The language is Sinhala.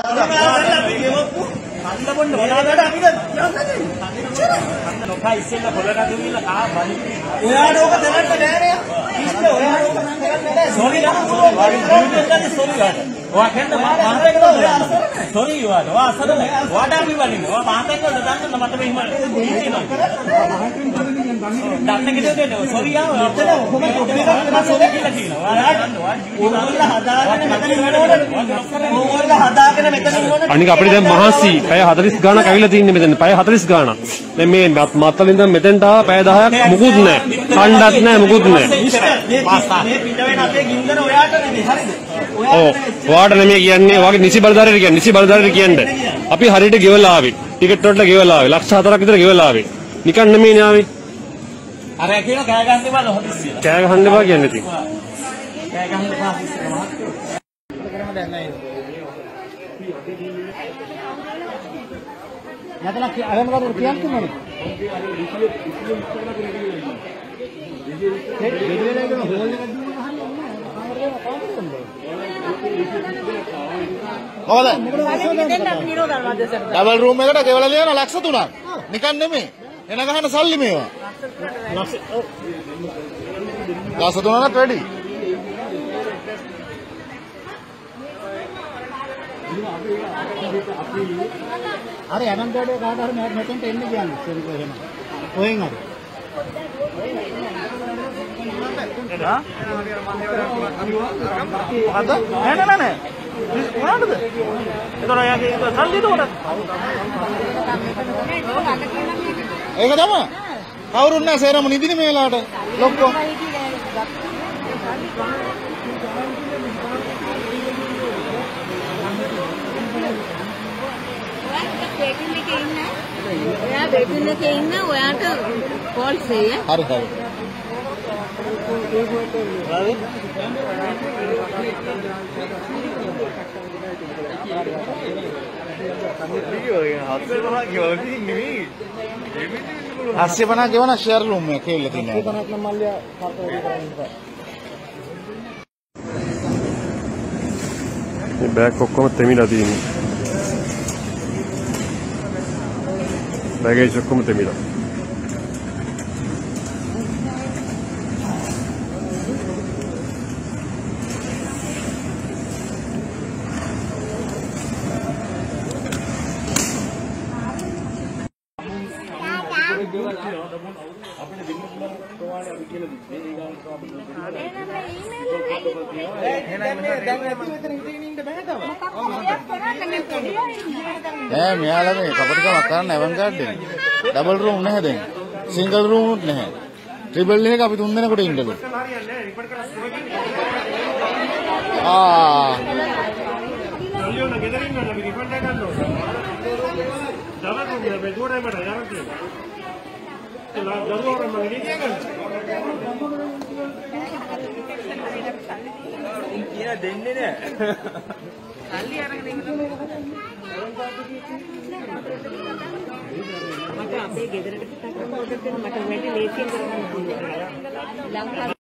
අනික අපිට දැන් මහසි පැය 40 ගාණක් ඇවිල්ලා තින්නේ මෙතන. පැය 40 ගාණක්. දැන් මේ මත්තලින් ඉඳන් මෙතෙන්ට ආව පැය 10ක් මුකුත් නැහැ. කණ්ඩත් නැහැ මුකුත් නැහැ. මේ පිට වෙන අපේ ගින්දර ඔයාට නෙමෙයි හරිද? ඔයාට නෙමෙයි කියන්නේ. ඔයාගේ නිසි බලධාරීට කියන්නේ. නිසි බලධාරීට කියන්නේ. අපි හරියට ගෙවලා ආවේ. ටිකට් වලට ගෙවලා ආවේ. ලක්ෂ 4ක් විතර ගෙවලා ආවේ. නිකන් නෙමෙයිනේ ආවේ. අර කියන කෑ ගන්න එපා හදිස්සිය. කෑ ගහන්න එපා කියන්නේ ඉතින්. කෑ ගහන්න එපා හදිස්සිය මහත්තයෝ. කරම දැන් නෑ. නැතලා අරම කවුරු කියන්නේ මොනවද? ඩබල් රූම් එකට ගෙවලා දෙනවා ලක්ෂ 3ක්. නිකන් නෙමෙයි. එන ගහන සල්ලි මේවා. ලක්ෂ 3කට වැඩි. අර අනන්තයට කාට හරි මෙතෙන්ට එන්න කියන්නේ සෙල්කෝ එහෙම. කොහෙන් හරි. අද නෑ. මොනවද? ඒතර යාගේ සල්ලි දුන්නත්. ඒක තමයි. කවුරුත් නෑ සේරම නිදිනේ මේ වෙලාවට. ලොක්කෝ. ඔයා බෙඩින් එකේ ඉන්න ඔයාට කෝල් සෙය. හරි හරි. හස්සේ බනා ගෙවන ෂෙයාර් රූම් එක කියලා තියෙනවා. 50ක් නම් මල්ලියා කප්පේ කරන්නේ. මේ බෑග් ඔක්කොම තෙමිලා තියෙන්නේ. බෑගේජ් ඔක්කොම තෙමිලා. මෙයාලා මේ කපටිකමක් කරන්න එවන් ගාඩ්ඩේ. ඩබල් රූම් නැහැ දැන්. සිංගල් රූම් උත් නැහැ. ට්‍රිපල් එක අපි 3 දෙනෙකුට ඉන්නලු. ඔලියෝන ගෙදර ඉන්නවා අපි රිෆන්ඩ් එක ගන්න ඕනේ. ඩබල් රූම් එක බෙදුවරේ මට යන්න කියලා. ඒ දරුවෝ මම ගෙනියන්නේ ගන්න. කියා දෙන්නේ නැහැ. සල්ලි අරගෙන ඉන්න. මට අපේ ගෙදරට පිටක් කරනකොට මට වැඩි ලේසියෙන් කරන්න පුළුවන්.